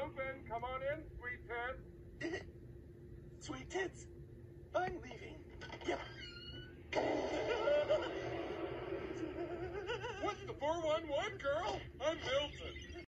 open. Come on in, sweet tits. Sweet tits. I'm leaving. Yep. What's the 411, girl? I'm Milton.